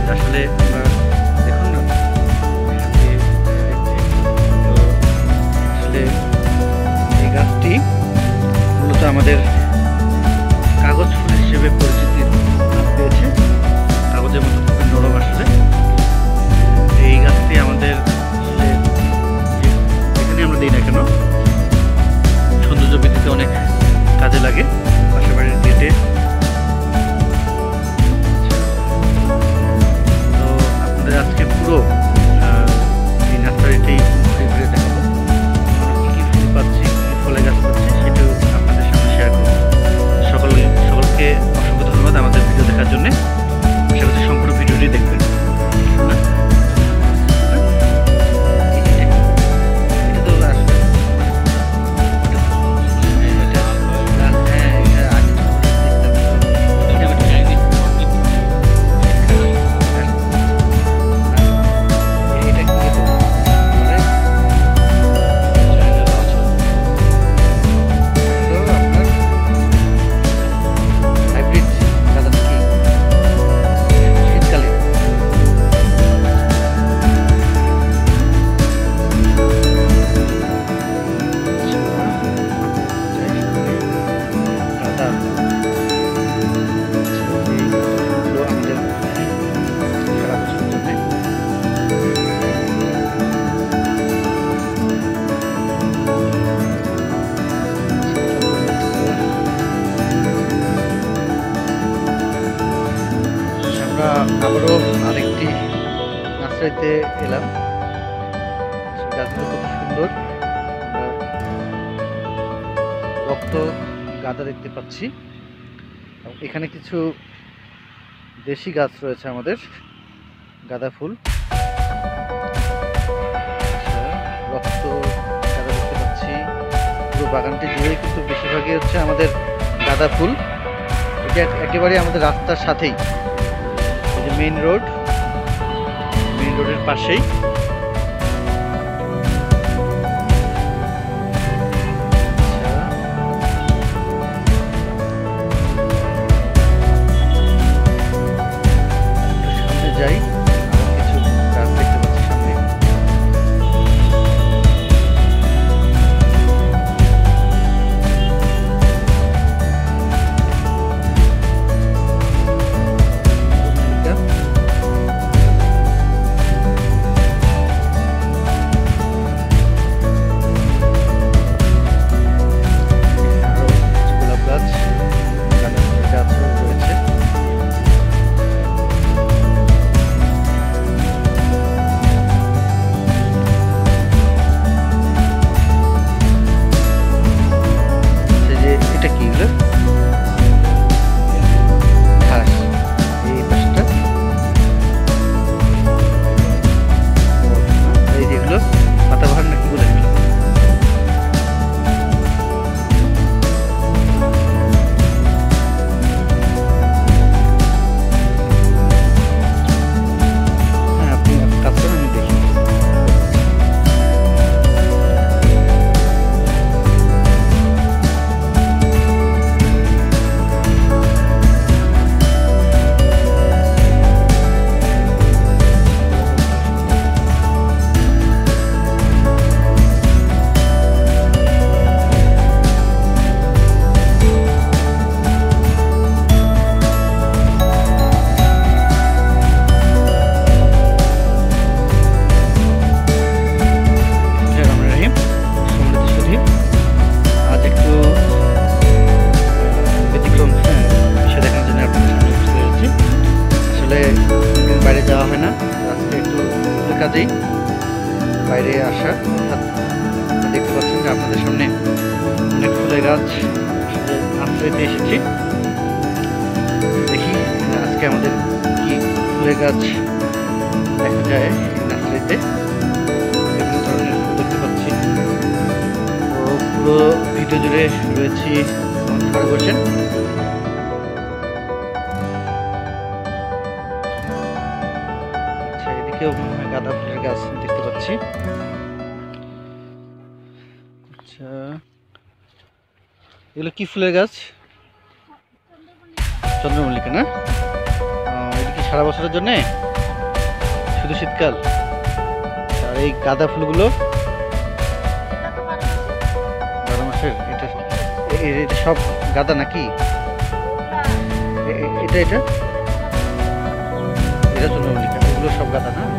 আসলে আমরা দেখুন না এখান দিয়ে দেখছি তো আসলে এই গাছটি মূলত আমাদের কাগজ ফুল হিসেবে পরিচিতির লাভ পেয়েছে। কাগজের মতো খুবই নরম আসলে এই গাছটি আমাদের আসলে যেখানে আমরা দিই না কেন সৌন্দর্য বৃদ্ধিতে অনেক কাজে লাগে। পাশের বাড়ির গেটে তো আপনাদের আজকে পুরো এই নার্সারিটি ঘুরে ঘুরে দেখাবো কী কী ফুল পাচ্ছি, কী কী ফলে গাছ পাচ্ছি সেটাও আপনাদের সামনে শেয়ার করবো। সকলকে অসংখ্য ধন্যবাদ আমাদের ভিডিও দেখার জন্য। আশা করছি সম্পূর্ণ ভিডিওটি দেখবেন। আবারও আরেকটি নার্সারিতে এলাম। গাছগুলো খুব সুন্দর, রক্ত গাঁদা দেখতে পাচ্ছি। এখানে কিছু দেশি গাছ রয়েছে আমাদের গাঁদা ফুল, রক্ত গাঁদা দেখতে পাচ্ছি। পুরো বাগানটি জুড়েই কিন্তু বেশিরভাগই হচ্ছে আমাদের গাঁদা ফুল। এটা একেবারে আমাদের রাস্তার সাথেই, মেইন রোডের পাশেই। সামনে যাই, কিছু গাছ দেখতে পাচ্ছি সামনে। বাইরে যাওয়া হয় না, আজকে একটু কাজেই বাইরে আসা। অর্থাৎ দেখতে পাচ্ছেন যে আপনাদের সামনে অনেক ফুলের গাছ নার্সারিতে এসেছি। দেখি আজকে আমাদের কি ফুলের গাছ দেখা যায় নার্সারিতে। বিভিন্ন ধরনের ফুল দেখতে পাচ্ছি। তো পুরো ভিডিও জুড়ে রয়েছি, কমেন্ট করছেন। এদিকেও গাঁদা ফুলের গাছ দেখতে পাচ্ছি। আচ্ছা, এগুলো কি ফুলের গাছ? চন্দ্রমল্লিকা না? এটা কি সারা বছরের জন্যে? শুধু শীতকাল। আর এই গাঁদা ফুলগুলো 12 মাসের। এটা সব গাঁদা নাকি? এটা এটা এটা চন্দ্রমল্লিকা, এগুলো সব গাঁদা না?